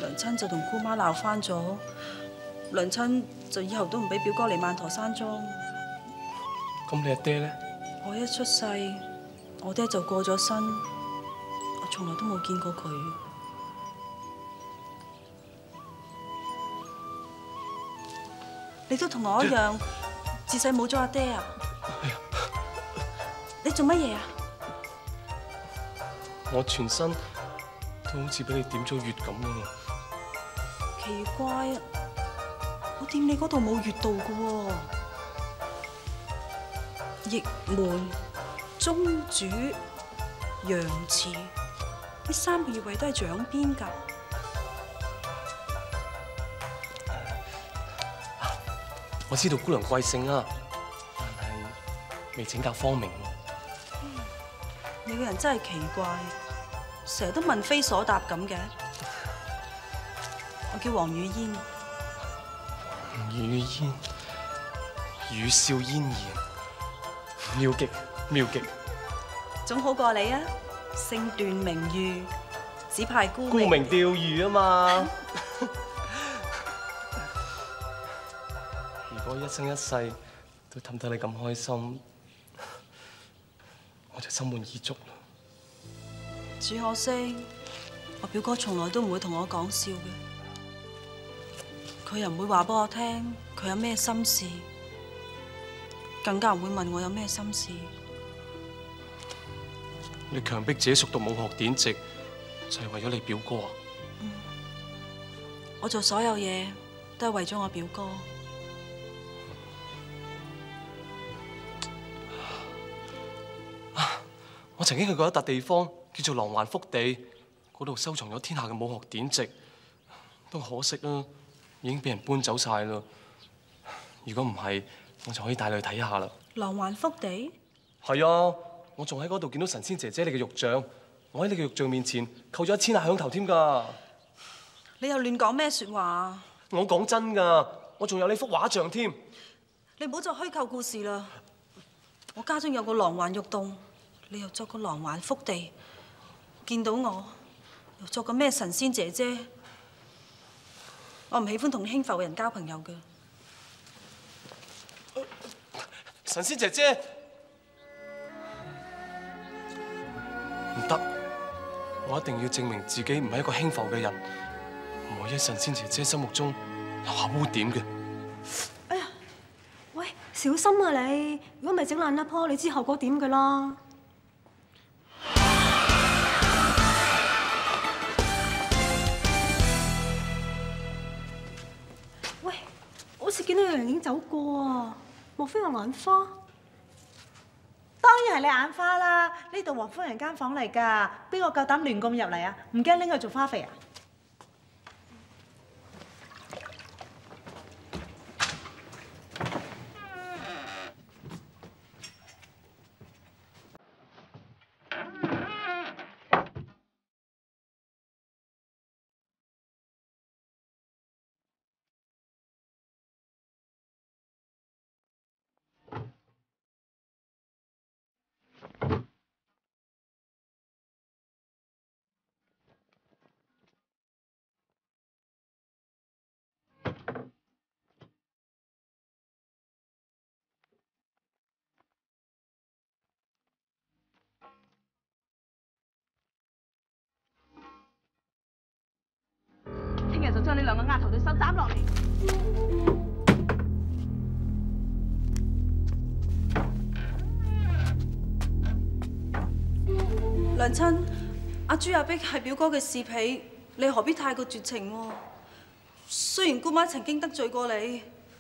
娘親就同姑媽鬧翻咗，娘親就以後都唔俾表哥嚟曼陀山莊。 咁你阿爹咧？ 我一出世，我爹就過咗身，我從來都冇見過佢。你都同我一樣，自細冇咗阿爹啊？你做乜嘢啊？ 我全身都好似俾你點咗穴咁啊！ 奇怪啊，我掂你嗰度冇穴道噶喎。翼門、中主、陽池，呢3個穴位都係掌邊㗎。 我知道姑娘貴姓啊，但係未請教芳名。 你個人真係奇怪，成日都問非所答咁嘅。我叫黃雨嫣。 雨嫣，語笑嫣然，妙極妙極。 總好過你啊！姓段名譽，只派沽沽名釣譽啊嘛！如果一生一世都氹得你咁開心，我就心滿意足啦。 只可惜，我表哥從來都唔會同我講笑嘅，佢又唔會話俾我聽佢有咩心事，更加唔會問我有咩心事。 你強迫自己熟讀武學典籍，就係為咗你表哥啊？ 我做所有嘢都係為咗我表哥。 我曾經去過一笪地方，叫做狼環福地，嗰度收藏咗天下嘅武學典籍，都可惜啦，已經俾人搬走晒啦。如果唔係，我就可以帶你去睇下啦。 狼環福地？ 係啊，我仲喺嗰度見到神仙姐姐你嘅玉像，我喺你嘅玉像面前扣咗1000下響頭添㗎。 你又亂講咩説話？ 我講真㗎，我仲有你幅畫像添。 你唔好再虛構故事啦！我家中有個狼環玉洞。你又作個狼環福地，見到我又作個咩神仙姐姐？我唔喜歡同輕浮嘅人交朋友嘅。 神仙姐姐，唔得，我一定要證明自己唔係一個輕浮嘅人，唔會喺神仙姐姐心目中留下污點嘅。 哎呀，喂，小心啊你！如果咪整爛一棵，你知後果點㗎啦？好似見到有人已經走過啊！莫非係眼花？ 當然係你眼花啦！呢度王夫人間房嚟㗎，邊個夠膽亂咁入嚟啊？唔驚拎佢做花肥啊？就將呢兩個丫頭對手斬落嚟。 娘親，阿朱阿碧係表哥嘅侍婢，你何必太過絕情喎？雖然姑媽曾經得罪過你，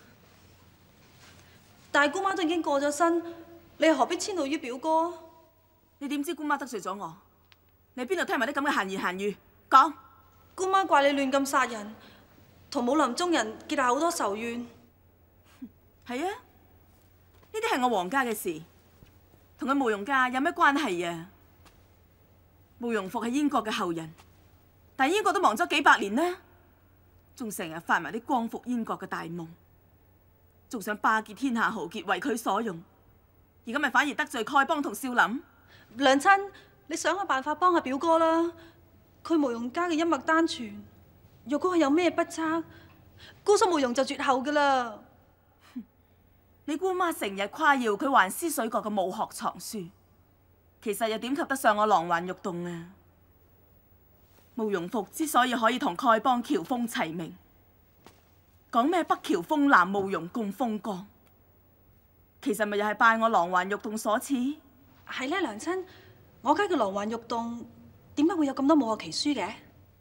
但係姑媽都已經過咗身，你何必遷怒於表哥？ 你點知姑媽得罪咗我？你邊度聽埋啲咁嘅閒言閒語？講！ 姑媽怪你亂咁殺人，同武林中人結下好多仇怨。 係啊，呢啲係我皇家嘅事，同佢慕容家有咩關係啊？慕容復係燕國嘅後人，但係燕國都亡咗幾百年啦，仲成日發埋啲光復燕國嘅大夢，仲想巴結天下豪傑為佢所用，而家咪反而得罪丐幫同少林。 娘親，你想個辦法幫下表哥啦。佢慕容家嘅一脈單傳， 若果佢有咩不測，姑蘇慕容就絕後噶啦。 你姑媽成日誇耀佢環師水國嘅武學藏書，其實又點及得上我狼環玉洞啊？慕容復之所以可以同丐幫喬峰齊名，講咩北喬峰南慕容共風光，其實咪又係拜我狼環玉洞所賜？ 係咧，娘親，我家嘅狼環玉洞點解會有咁多武學奇書嘅？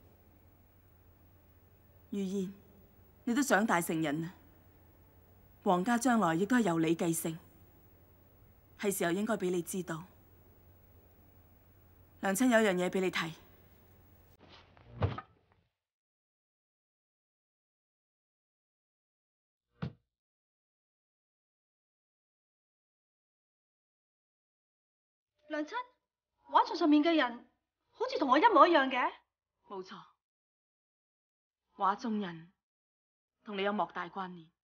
如燕，你都長大成人啦，皇家將來亦都係由你繼承，係時候應該俾你知道。娘親有一樣嘢俾你睇。 娘親，畫像上面嘅人好似同我一模一樣嘅。 冇錯，畫中人同你有莫大關聯。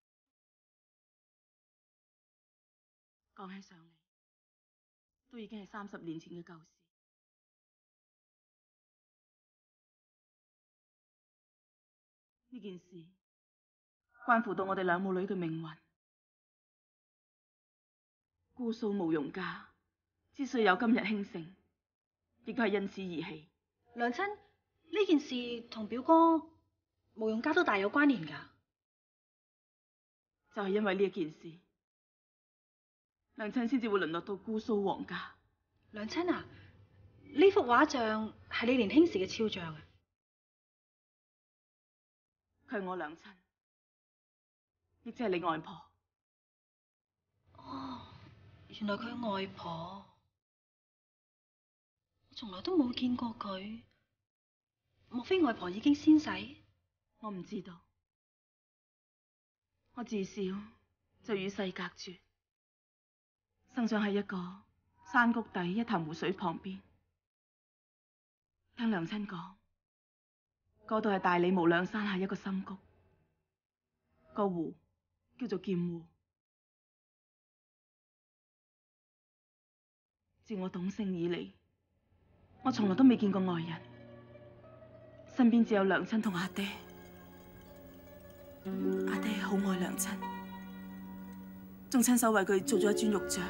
講起上嚟，都已經係30年前嘅舊事。呢件事關乎到我哋兩母女嘅命運。姑蘇慕容家之所以有今日興盛，亦都係因此而起。 娘親，呢件事同表哥慕容家都大有關聯㗎。 就係因為呢一件事，娘親先至會淪落到姑蘇皇家。 娘親啊，呢幅畫像係你年輕時嘅肖像啊？ 佢係我娘親，亦即係你外婆。 哦，原來佢外婆。我從來都冇見過佢，莫非外婆已經仙逝？ 我唔知道，我自小就與世隔絕，生長喺一個山谷底一潭湖水旁邊。聽娘親講，嗰度係大理無量山下一個深谷，個湖叫做劍湖。自我懂性以嚟，我從來都未見過外人，身邊只有娘親同阿爹。阿爹好愛娘親，仲親手為佢做咗一尊玉像。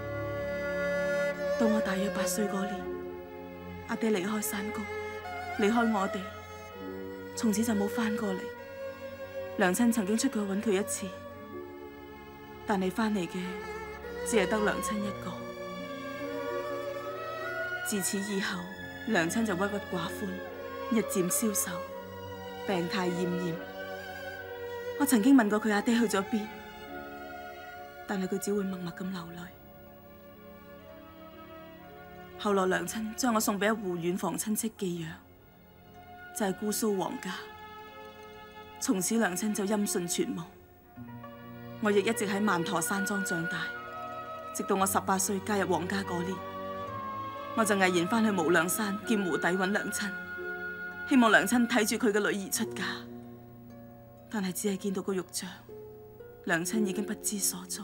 到我大約8歲嗰年，阿爹離開山谷，離開我哋，從此就冇返過嚟。娘親曾經出過去揾佢一次，但係返嚟嘅只係得娘親一個。自此以後，娘親就鬱鬱寡歡，日漸消瘦，病態奄奄。我曾經問過佢阿爹去咗邊，但係佢只會默默咁流淚。後來娘親將我送俾一戶遠房親戚寄養，就係姑蘇皇家。從此娘親就音訊全無，我亦一直喺曼陀山莊長大，直到我18歲加入皇家嗰年，我就毅然返去無量山劍湖底揾娘親，希望娘親睇住佢嘅女兒出嫁。但係只係見到個玉像，娘親已經不知所蹤。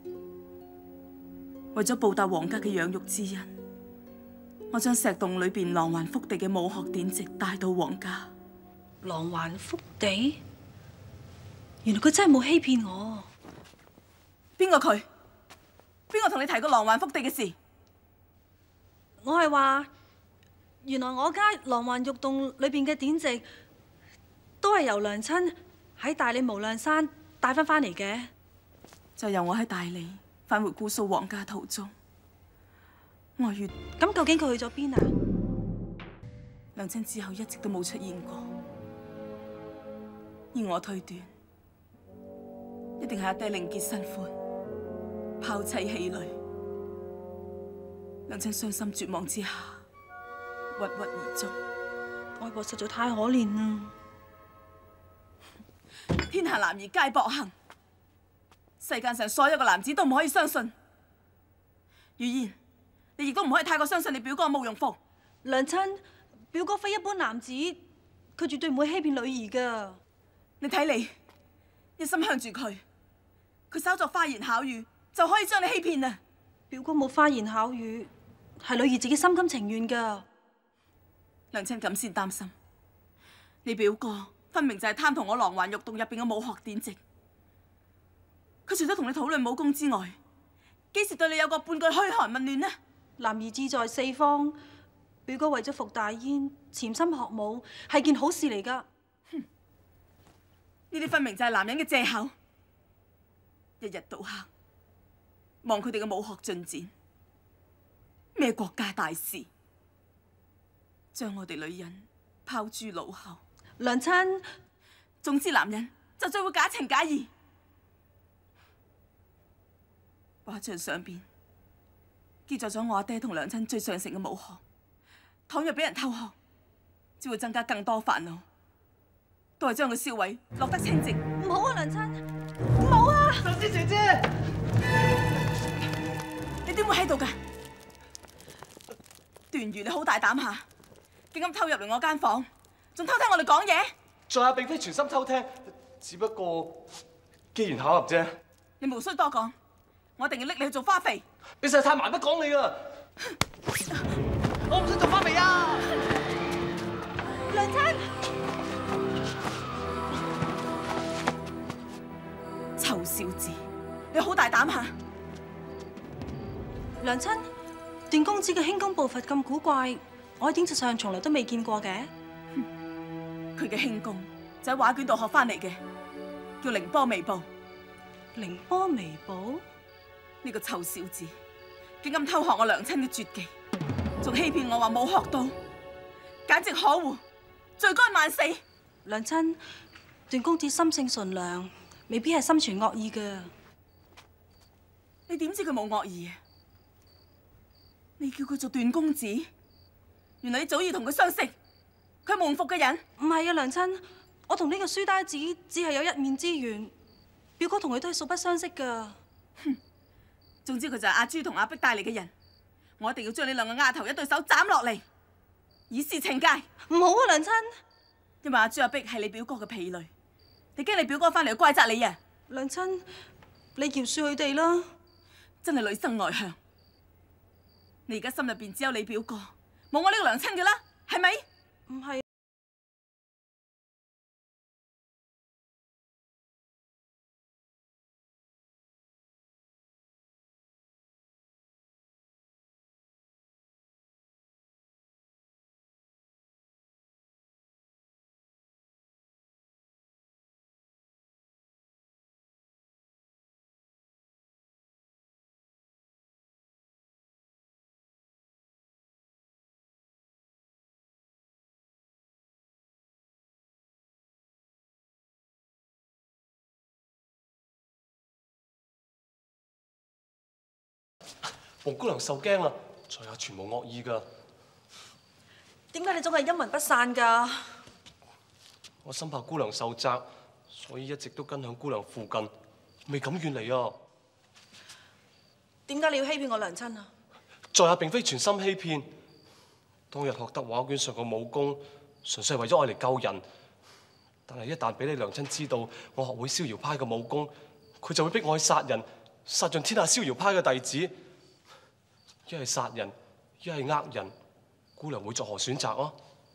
為咗報答皇家嘅養育之恩，我將石洞裏邊狼環福地嘅武學典籍帶到皇家。 狼環福地？原來佢真係冇欺騙我。 邊個佢？邊個同你提過狼環福地嘅事？ 我係話，原來我家狼環玉洞裏邊嘅典籍都係由娘親喺大理無量山帶翻嚟嘅。 就由我喺大理返回姑蘇皇家途中，我遇咁究竟佢去咗邊啊？ 娘親之後一直都冇出現過，而我推斷，一定係阿爹另結新歡，拋妻棄女。娘親傷心絕望之下，鬱鬱而終。 外婆實在太可憐啦！ 天下男兒皆薄幸，世間上所有嘅男子都唔可以相信。如燕，你亦都唔可以太過相信你表哥慕容復。 娘親，表哥非一般男子，佢絕對唔會欺騙女兒噶。 你睇你一心向住佢，佢稍作花言巧語就可以將你欺騙啊！ 表哥冇花言巧語，係女兒自己心甘情願噶。 娘親咁先擔心，你表哥分明就係貪圖我狼環玉洞入邊嘅武學典籍。佢除咗同你討論武功之外，幾時對你有過半句噓寒問暖呢？ 男兒志在四方，表哥為咗服大燕，潛心學武係件好事嚟㗎。 呢啲分明就係男人嘅藉口，日日到黑望佢哋嘅武學進展，咩國家大事，將我哋女人拋諸腦後。 娘親， 總之男人就最會假情假意。畫像上邊記載咗我阿爹同娘親最上乘嘅武學，倘若俾人偷學，只會增加更多煩惱，都係將佢銷毀，落得清淨。 唔好啊，娘親，唔好啊！ 壽司姐姐， 你點會喺度㗎？段譽，你好大膽下，竟敢偷入嚟我間房，仲偷聽我哋講嘢？ 在下並非全心偷聽，只不過機緣巧合啫。 你無需多講，我一定要拎你去做花肥。 你實在太蠻不講理啦！我唔想做花肥啊！ 娘親， 臭小子，你好大膽下！ 娘親，段公子嘅輕功步伐咁古怪，我喺典籍上從來都未見過嘅。 佢嘅輕功就喺畫卷度學翻嚟嘅，叫凌波微步。 凌波微步？ 呢個臭小子，竟敢偷學我娘親嘅絕技，仲欺騙我話冇學到，簡直可惡，罪該萬死！ 娘親，段公子心性純良，未必係心存惡意㗎。 你點知佢冇惡意啊？你叫佢做段公子，原來你早已同佢相識，佢係蒙服嘅人。 唔係啊，娘親，我同呢個書呆子只係有一面之緣，表哥同佢都係素不相識㗎。 總之佢就係阿朱同阿碧帶嚟嘅人，我一定要將呢兩個丫頭一對手斬落嚟，以示懲戒。 唔好啊，娘親。 因為阿朱阿碧係你表哥嘅婢女，你驚你表哥翻嚟怪責你啊？ 娘親，你饒恕佢哋啦。 真係女生外向，你而家心入邊只有你表哥，冇我呢個娘親嘅啦，係咪？ 唔係。 黃姑娘受驚啦，在下全無惡意㗎。 點解你總係陰魂不散㗎？ 我生怕姑娘受責，所以一直都跟響姑娘附近，未敢遠離啊。 點解你要欺騙我娘親啊？ 在下並非全心欺騙，當日學得畫卷上嘅武功，純粹係為咗愛嚟救人。但係一旦俾你娘親知道我學會逍遙派嘅武功，佢就會逼我去殺人，殺盡天下逍遙派嘅弟子。一係殺人，一係呃人，姑娘會作何選擇啊？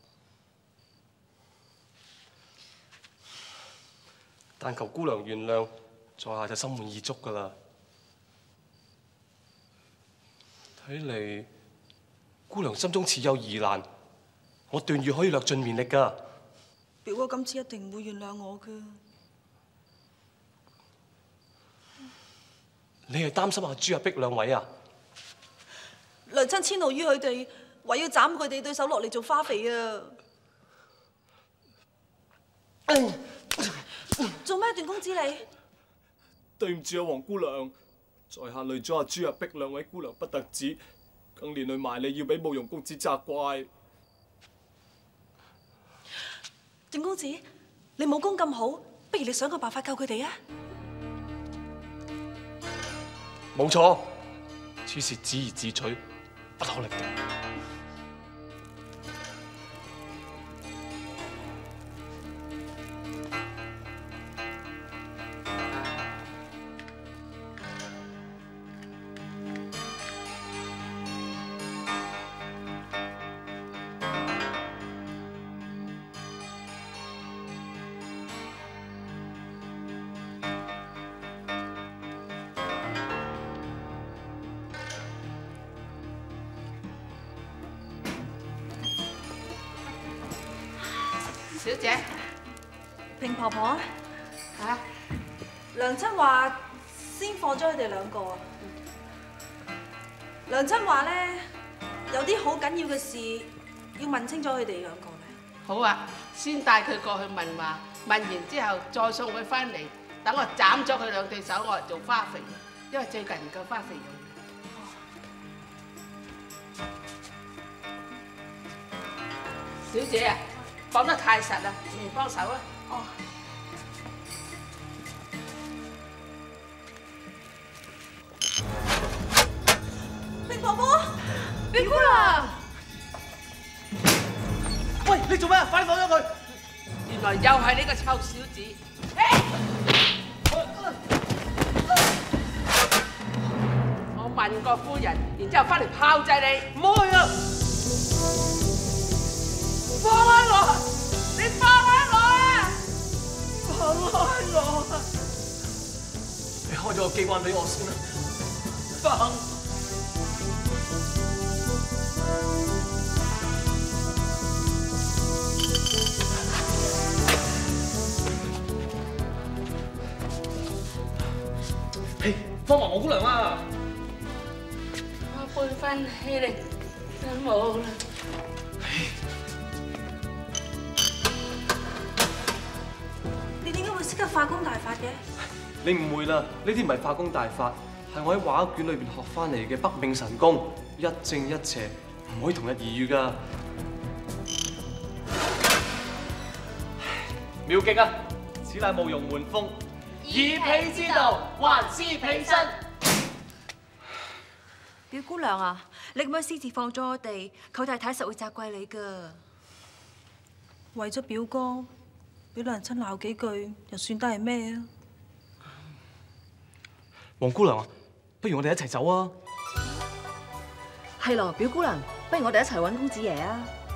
但求姑娘原諒，在下就心滿意足㗎啦。睇嚟姑娘心中似有疑難，我段譽可以略盡綿力㗎。 表哥今次一定唔會原諒我㗎。 你係擔心阿朱阿碧兩位啊？ 娘親遷怒於佢哋，話要斬佢哋對手落嚟做花肥啊！做咩，段公子你？ 對唔住啊，黃姑娘，在下累咗阿朱阿碧兩位姑娘不特止，更連累埋你要俾慕容公子責怪。 段公子，你武功咁好，不如你想個辦法救佢哋啊！ 冇錯，此事只宜自取，不可力敵。 小姐， 平婆婆， 嚇， 娘親話先放咗佢哋兩個啊。娘親話咧，有啲好緊要嘅事要問清楚佢哋兩個嘅。 好啊，先帶佢過去問話，問完之後再送佢翻嚟，等我斬咗佢兩對手，我嚟做花肥，因為最近唔夠花肥用。小姐啊，綁得太實啦，你嚟幫手啊！ 哦。平婆婆， 表姑娘， 喂，你做咩？快啲放咗佢！ 原來又係你個臭小子！我問過夫人，然之後翻嚟炮製你， 唔好去啊！ 放開我！你放開我啊！ 放開我啊！你開咗個機關俾我先啦，放！嘿，幫埋王姑娘啊！ 我背翻起嚟都冇啦。 你點解會識得化功大法嘅？ 你誤會啦，呢啲唔係化功大法，係我喺畫卷裏邊學翻嚟嘅北冥神功，一正一邪，唔可以同日而語噶。妙極啊！此乃慕容換風，以彼之道還施彼身。 表姑娘啊，你咁樣私自放咗我哋，舅太太實會責怪你㗎。 為咗表哥，俾娘親鬧幾句，又算得係咩啊？ 王姑娘啊，不如我哋一齊走啊！ 係咯，表姑娘，不如我哋一齊揾公子爺啊！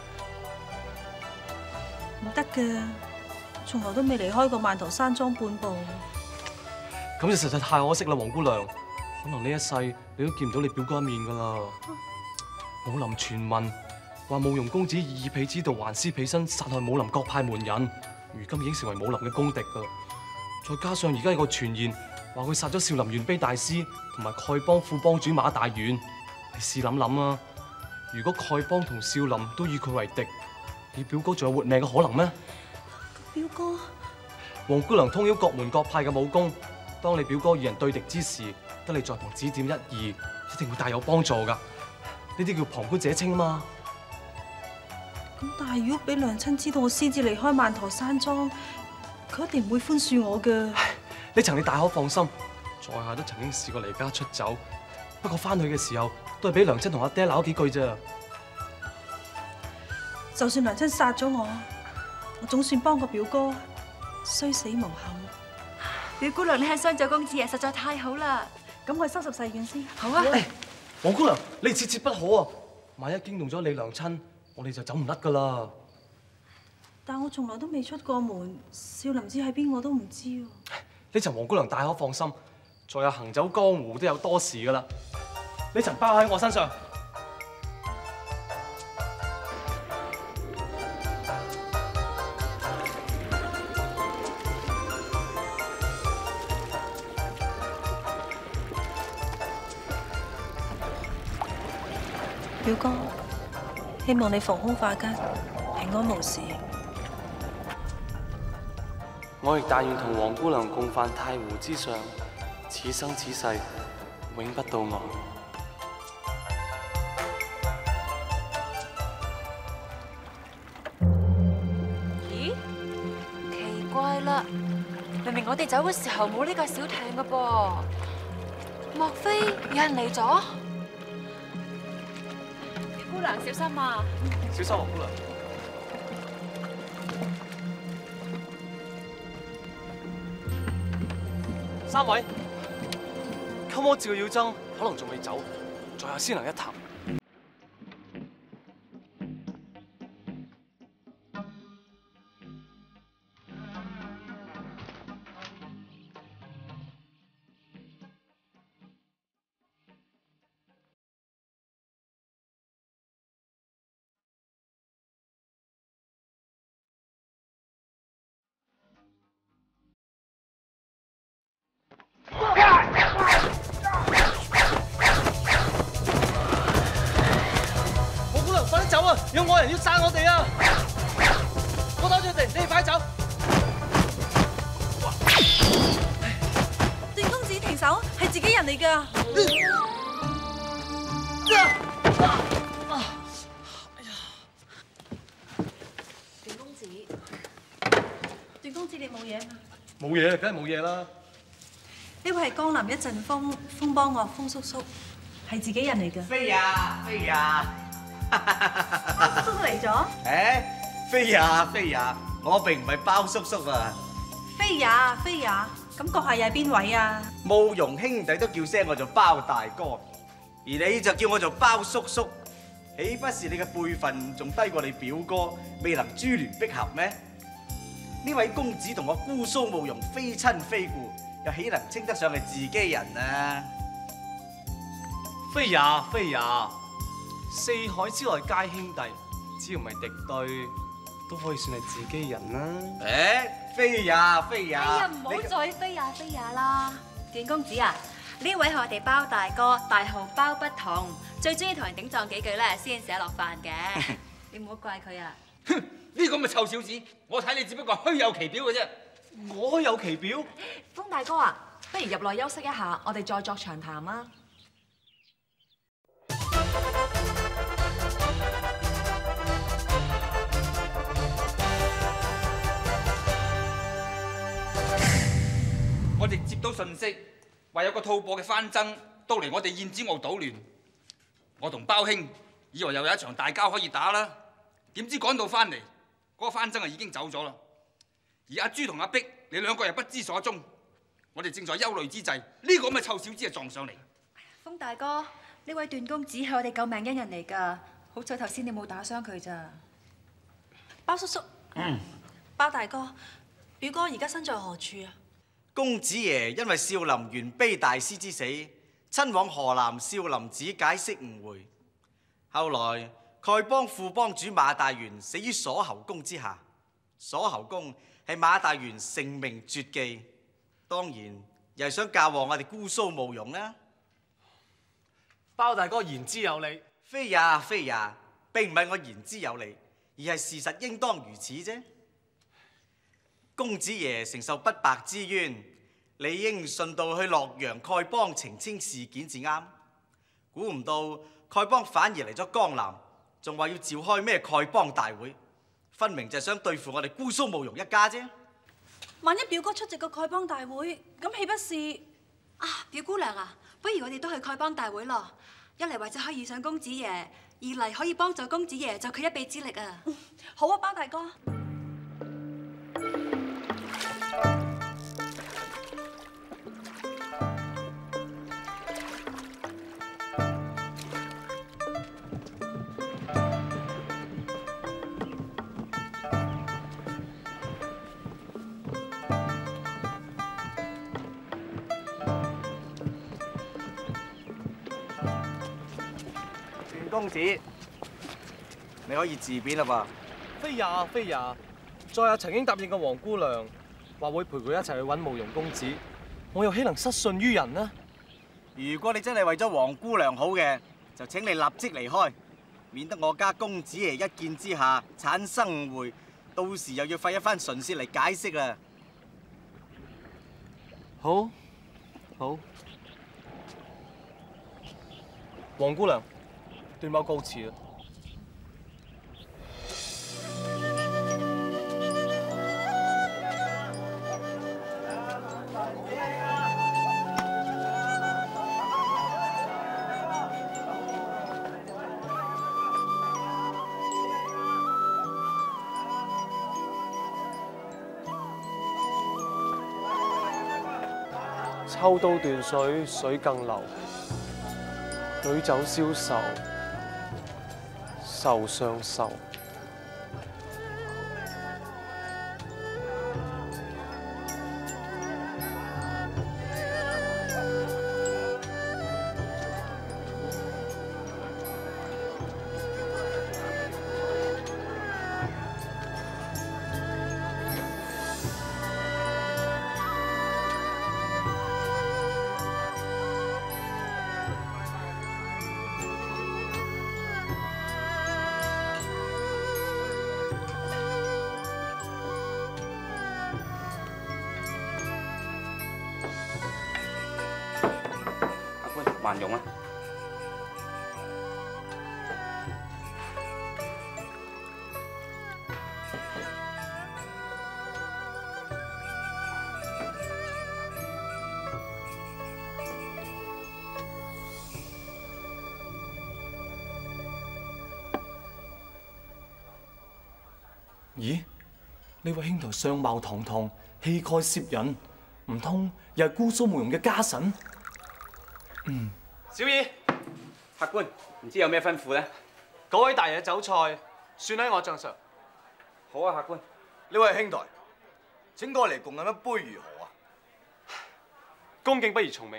唔得㗎，從來都未離開過萬頭山莊半步。 咁就實在太可惜啦，王姑娘。可能呢一世你都見唔到你表哥一面噶啦。武林傳聞話慕容公子以彼之道還施彼身，殺害武林各派門人，如今已經成為武林嘅公敵噶。再加上而家有個傳言話佢殺咗少林玄卑大師同埋丐幫副幫主馬大元。你試諗諗啊，如果丐幫同少林都以佢為敵，你表哥仲有活命嘅可能咩？ 表哥， 王姑娘通曉各門各派嘅武功，當你表哥與人對敵之時，得你在旁指點一二，一定會大有幫助噶。呢啲叫旁觀者清啊嘛。 咁但係如果俾娘親知道我私自離開萬陀山莊，佢一定唔會寬恕我噶。 呢層你大可放心，在下都曾經試過離家出走，不過翻去嘅時候都係俾娘親同阿爹鬧幾句啫。 就算娘親殺咗我，我總算幫個表哥，雖死無憾。 表姑娘，你係相助公子爺，實在太好啦！ 咁我收拾細軟先。 好啊！ 王姑娘，你切切不可啊！萬一驚動咗你娘親，我哋就走唔甩噶啦。 但我從來都未出過門，少林寺喺邊我都唔知喎。 呢層王姑娘大可放心，在下行走江湖都有多時噶啦。呢層包喺我身上。 表哥，希望你逢凶化吉，平安無事。 我亦但願同王姑娘共泛太湖之上，此生此世永不到岸。 咦？奇怪啦，明明我哋走嘅時候冇呢架小艇㗎噃，莫非有人嚟咗？姑娘小心啊！ 小心王姑娘。三位，鳩魔趙耀增可能仲未走，在下先能一談。 啊！有外人要殺我哋啊！我打住佢哋，你哋快走！ 段公子停手，係自己人嚟㗎。 段公子， 段公子你冇嘢嘛？ 冇嘢，梗係冇嘢啦。 呢位係江南一陣風，風幫我，風叔叔係自己人嚟㗎。 飛呀飛呀！ 包叔叔嚟咗。 飛呀飛呀！我並唔係包叔叔啊。 飛也飛也，咁閣下又係邊位啊？ 慕容兄弟都叫聲我做包大哥，而你就叫我做包叔叔，豈不是你嘅輩分仲低過你表哥，未能珠聯璧合咩？呢位公子同我姑蘇慕容非親非故，又豈能稱得上係自己人啊？ 飛也飛也，四海之內皆兄弟，只要唔係敵對，都可以算係自己人啦。 飛呀飛呀！ 哎呀，唔好再飛呀飛呀啦！段公子啊，呢位係我哋包大哥，大號包不同，最中意同人頂撞幾句咧，先寫落飯嘅。你唔好怪佢啊！ 哼，呢個咪臭小子，我睇你只不過虛有其表嘅啫。 我虛有其表？ 風大哥啊，不如入內休息一下，我哋再作長談啦。 我哋接到信息，話有個吐蕃嘅番僧到嚟我哋燕子澳搗亂。我同包兄以為又有一場大交可以打啦，點知趕到翻嚟，嗰個番僧已經走咗啦。而阿朱同阿碧，你兩個又不知所蹤。我哋正在憂慮之際，呢個咁嘅臭小子就撞上嚟。 風大哥，呢位段公子係我哋救命恩人嚟㗎，好彩頭先你冇打傷佢咋。 包叔叔，包大哥，表哥而家身在何處啊？ 公子爺因為少林玄卑大師之死，親往河南少林寺解釋誤會。後來丐幫副幫主馬大元死於鎖侯公之下，鎖侯公係馬大元成名絕技，當然又係想教旺我哋姑蘇慕容啦。 包大哥言之有理。 飛也飛也，並唔係我言之有理，而係事實應當如此啫。公子爺承受不白之冤，理應順道去洛陽丐幫澄清事件至啱。估唔到丐幫反而嚟咗江南，仲話要召開咩丐幫大會，分明就係想對付我哋姑蘇慕容一家啫。 萬一表哥出席個丐幫大會，咁豈不是啊，表姑娘啊，不如我哋都去丐幫大會咯。一嚟或者可以遇上公子爺，二嚟可以幫助公子爺助佢一臂之力啊！ 好啊，包大哥。 公子，你可以自便啦噃。 飛也飛也，昨日曾經答應過黃姑娘，話會陪佢一齊去揾慕容公子，我又豈能失信於人呢？ 如果你真係為咗黃姑娘好嘅，就請你立即離開，免得我家公子爺一見之下產生誤會，到時又要費一番唇舌嚟解釋啦。 好，好，黃姑娘。段某告辭啦！抽刀斷水，水更流；舉酒消愁。受傷受。 慢用啊！ 咦？呢位兄台相貌堂堂，氣概攝人，唔通又係姑蘇慕容嘅家臣？ 小二， 客官，唔知有咩吩咐咧？ 嗰位大爺酒菜算喺我帳上。 好啊，客官。 呢位兄台，請過嚟共飲一杯如何啊？ 恭敬不如從命。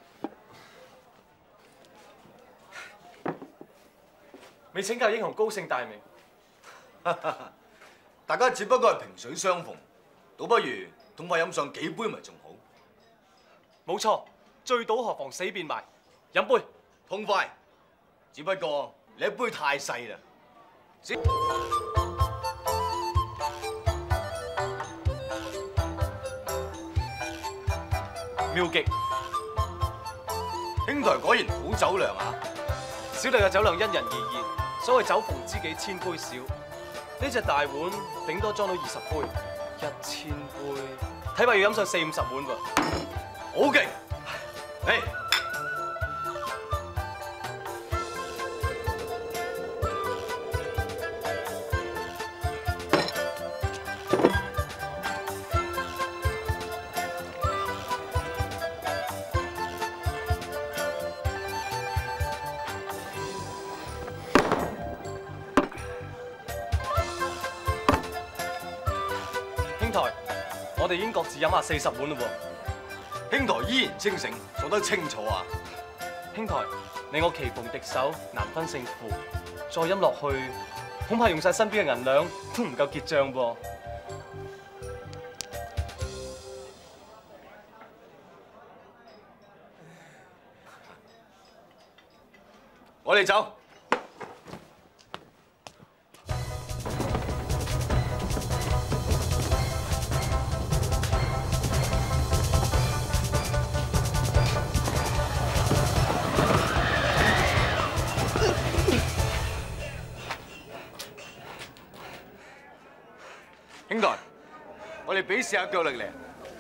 未請教英雄高姓大名？ 大家只不過係萍水相逢，倒不如痛快飲上幾杯咪仲好。 冇錯，醉倒何妨死變賣。飲杯， 痛快。只不過你一杯太細啦。 妙極， 兄台果然好酒量啊！ 小弟嘅酒量因人而異，所謂酒逢知己千杯少。呢隻大碗頂多裝到20杯，1000杯，睇怕要飲上40-50碗噃。 好勁！嚟！ 我哋已經各自飲下40碗嘞喎。 兄台依然清醒，數得清楚啊！ 兄台，你我棋逢敵手，難分勝負，再飲落去，恐怕用晒身邊嘅銀兩都唔夠結帳噃。 我哋走。兄台，我哋比試下腳力嚟。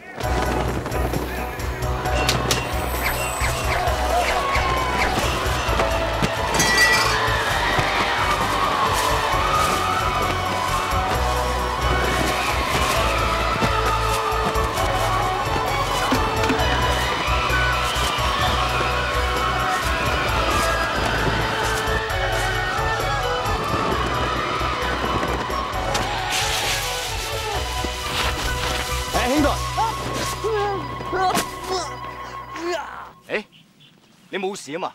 你冇事啊嘛？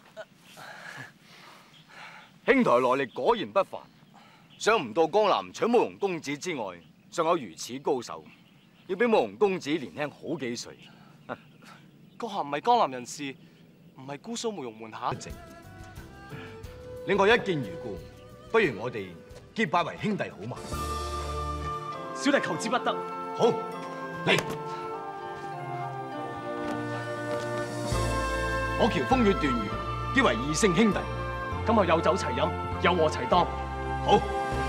兄台來歷果然不凡，想唔到江南除慕容公子之外，尚有如此高手，要比慕容公子年輕好幾歲。 閣下唔係江南人士，唔係姑蘇慕容門下。 另外一見如故，不如我哋結拜為兄弟好嘛？ 小弟求之不得。 好，嚟。我喬風月段譽，結為異姓兄弟， 今後有酒齊飲，有禍齊當。 好。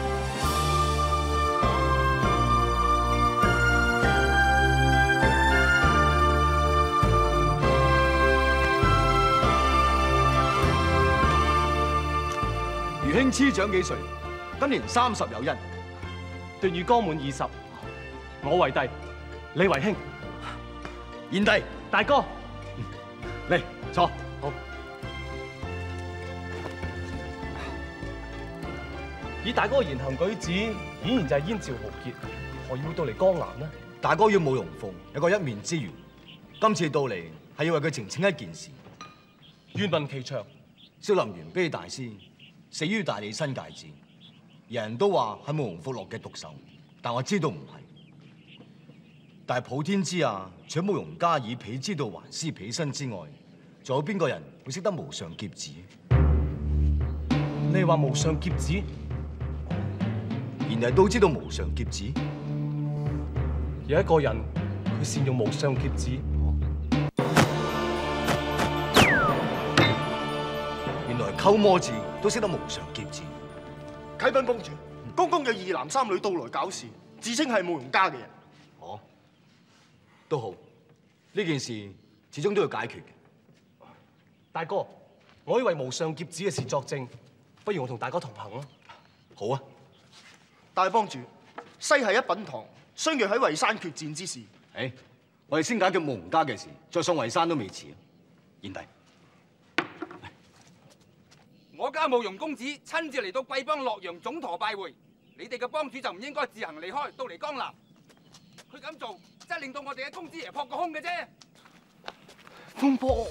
余兄黐長幾歲？今年30有1。 段譽剛滿20，我為弟，你為兄。 賢弟， 大哥， 嚟。坐好。以大哥嘅言行舉止，顯然就係燕趙豪傑，何以會到嚟江南呢？ 大哥要慕容鳳有個一面之緣，今次到嚟係要為佢澄清一件事。 願聞其詳。 少林玄卑大師死於大理新界寺，人人都話係慕容復落嘅毒手，但我知道唔係。但係普天之下，除慕容家以彼之道還施彼身之外，仲有邊個人會識得無上劫指？ 你係話無上劫指？ 人人都知道無上劫指。 有一個人，佢善用無上劫指。 鳩魔智都識得無常劫智。 啟稟幫主，剛剛有二男三女到來搞事，自稱係慕容家嘅人。 哦，都好，呢件事始終都要解決嘅。 大哥，我以為無上劫子嘅事作證，不如我同大哥同行咯。 好啊， 大幫主，西係一品堂，相約喺圍山決戰之時。 誒，我哋先解決慕容家嘅事，再上圍山都未遲啊。賢弟。 我家慕容公子親自嚟到貴邦洛陽總舵拜會，你哋嘅幫主就唔應該自行離開，到嚟江南。佢咁做，即係令到我哋嘅公子爺撲個空嘅啫。 風波，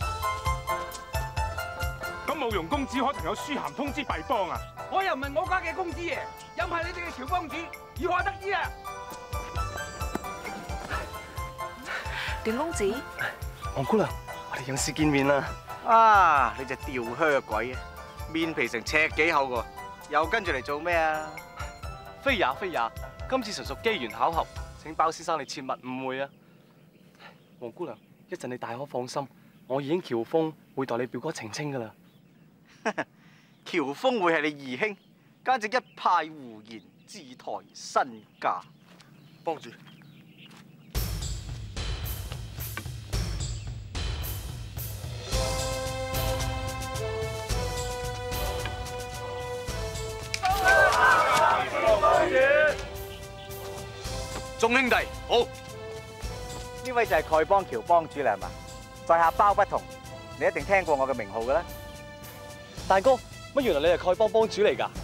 咁慕容公子可曾有書函通知貴邦啊？ 我又唔係我家嘅公子爺，又唔係你哋嘅喬幫主，如何得知啊？ 段公子， 王姑娘，我哋有事見面啦。 啊！你隻吊靴鬼啊！面皮成尺幾厚喎，又跟住嚟做咩啊？ 非也非也，今次純屬機緣巧合，請包先生你切勿誤會啊！王姑娘，一陣你大可放心，我已經喬峰會代你表哥澄清噶啦。 喬峰會係你義兄，簡直一派胡言，自抬身價。 幫主。 眾兄弟，好！ 呢位就係丐幫喬幫主啦，係嘛？在下包不同，你一定聽過我嘅名號㗎啦。 大哥，乜原來你係丐幫幫主嚟㗎？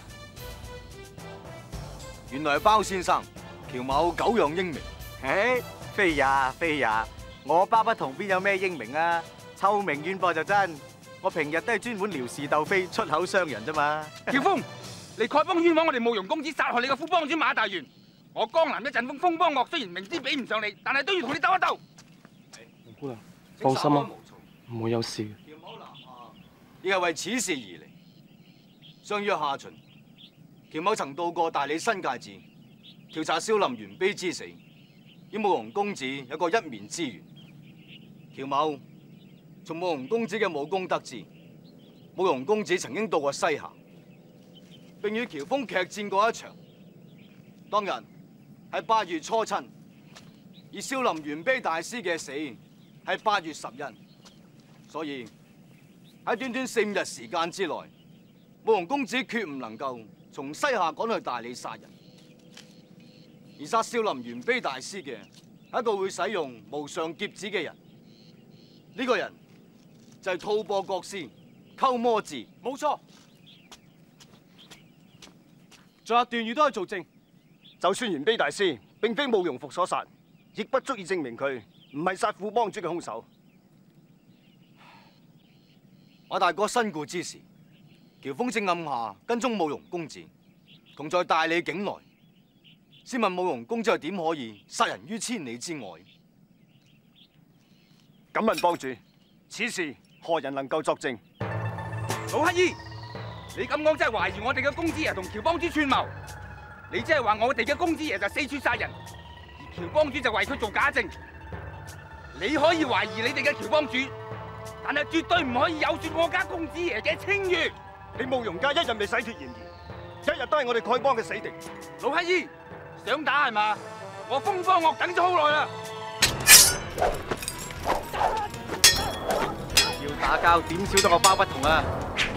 原來係包先生，喬某久仰英明。 誒，非也非也，我包不同邊有咩英明啊？臭名遠播就真，我平日都係專門撩事鬥非、出口傷人啫嘛。 喬峰，你丐幫冤枉我哋慕容公子，殺害你嘅副幫主馬大元。我江南一陣風風幫惡，雖然明知比唔上你，但係都要同你鬥一鬥。 王姑娘，放心啊，唔會有事嘅。 喬某南下，亦係為此事而嚟。相約下旬，喬某曾到過大理新界寺調查少林元卑之死，與慕容公子有個一面之緣。喬某從慕容公子嘅武功得知，慕容公子曾經到過西夏，並與喬峰劇戰過一場。當日係8月初7，而少林元卑大師嘅死係8月11，所以喺短短4、5日時間之內，慕容公子決唔能夠從西夏趕去大理殺人。而殺少林元卑大師嘅係一個會使用無上劫子嘅人，呢個人就係吐蕃國師鳩摩智。 冇錯，仲有段譽都可以做證。 就算元卑大師並非慕容復所殺，亦不足以證明佢唔係殺副幫主嘅兇手。 我大哥身故之時，喬峰正暗下跟蹤慕容公子，同在大理境內。試問慕容公子又點可以殺人於千里之外？ 敢問幫主，此事何人能夠作證？ 老乞衣，你咁講真係懷疑我哋嘅公子爺同喬幫主串謀。你即係話我哋嘅公子爺就四處殺人，而喬幫主就為佢做假證。你可以懷疑你哋嘅喬幫主，但係絕對唔可以有損我家公子爺嘅清譽。 你慕容家一日未洗脫嫌疑，一日都係我哋丐幫嘅死敵。 老乞衣，想打係嘛？我風幫惡等咗好耐啦。 要打交點少得我包不同啊！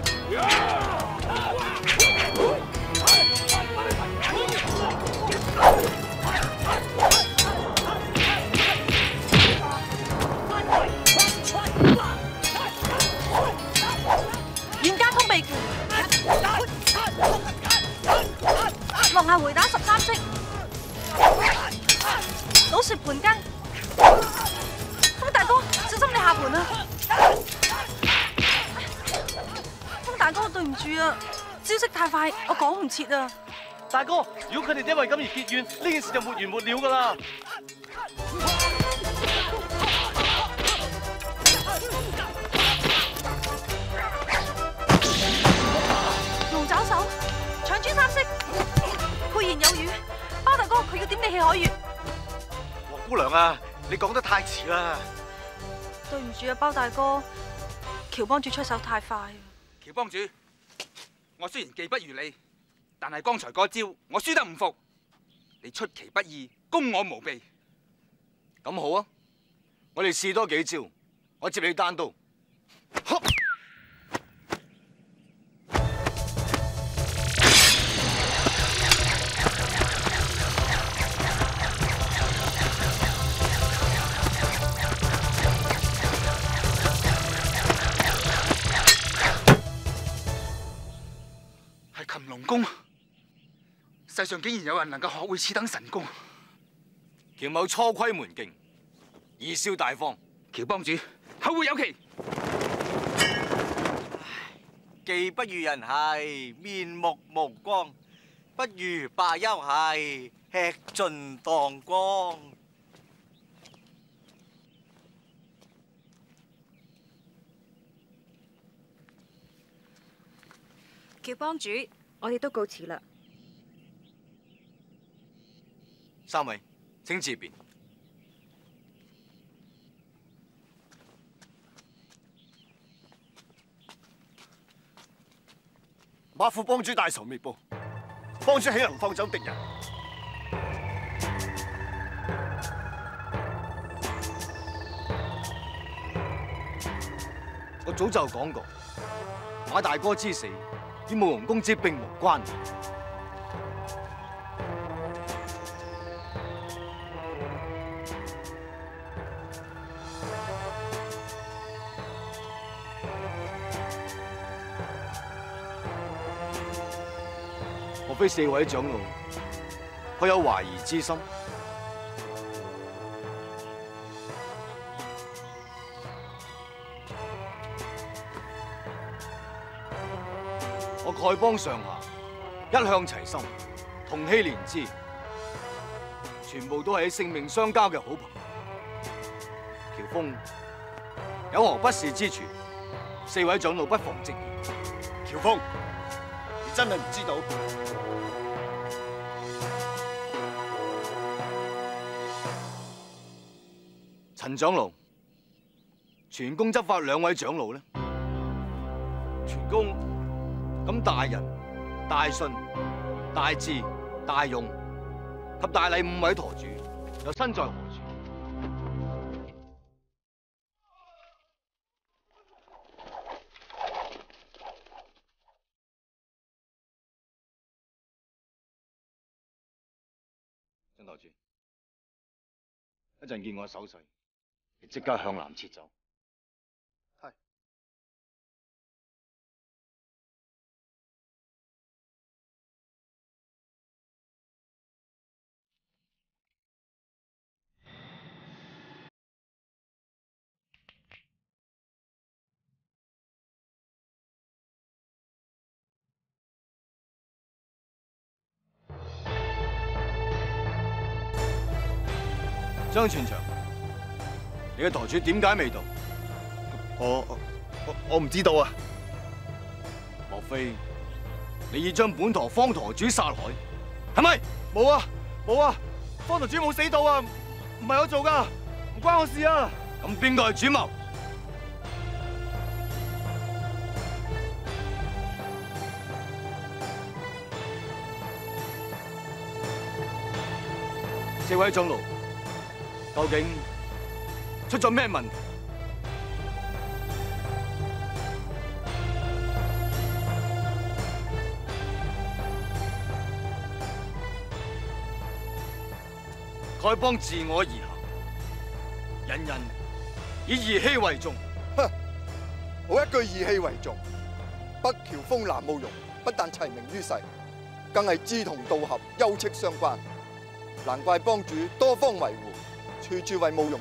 袁家通被拳，龍牙回打13式，倒雪盤根。風大哥，小心你下盤啊！風大哥，對唔住啊，招式太快，我講唔切啊！ 大哥，如果佢哋因為咁而結怨，呢件事就沒完沒了噶啦。 龍爪手，搶珠3式，沛然有語，包大哥佢要點你氣海月。 黃姑娘啊，你講得太遲啦！ 對唔住啊，包大哥，喬幫主出手太快。 喬幫主，我雖然技不如你，但係剛才嗰招我輸得唔服。你出其不意，攻我無備。 咁好啊，我哋試多幾招，我接你單刀。 係擒龍功，世上竟然有人能夠學會此等神功。 喬某初窺門徑，貽笑大方。 喬幫主，後會有期。 技不如人係，面目無光，不如罷休係，吃盡當光。 喬幫主，我哋都告辭啦。 三位，請自便。 馬副幫主大仇未報，幫主豈能放走敵人？ 我早就講過，馬大哥之死與慕容公子並無關。莫非四位長老可有懷疑之心？我丐幫上下一向齊心，同氣連枝，全部都係性命相交嘅好朋友。喬峰有何不是之處？四位長老不妨直言。 喬峰，你真係唔知道？ 陳長老，全宮執法兩位長老呢？全宮咁大人、大信、大智、大勇及大禮五位舵主，又身在何處？張舵主，一陣見我手勢，你即刻向南撤走。 係。 張全祥，你嘅舵主點解未到？ 我唔知道啊！ 莫非你已將本舵方舵主殺害？係咪？ 冇啊，冇啊！方舵主冇死到啊！唔係我做噶，唔關我事啊！ 咁邊個係主謀？四位長老，究竟出咗咩問題？丐幫自我而行，人人以義氣為重。 哼，好一句義氣為重。北喬峰、南慕容不但齊名於世，更係志同道合、休戚相關。難怪幫主多方維護，處處為慕容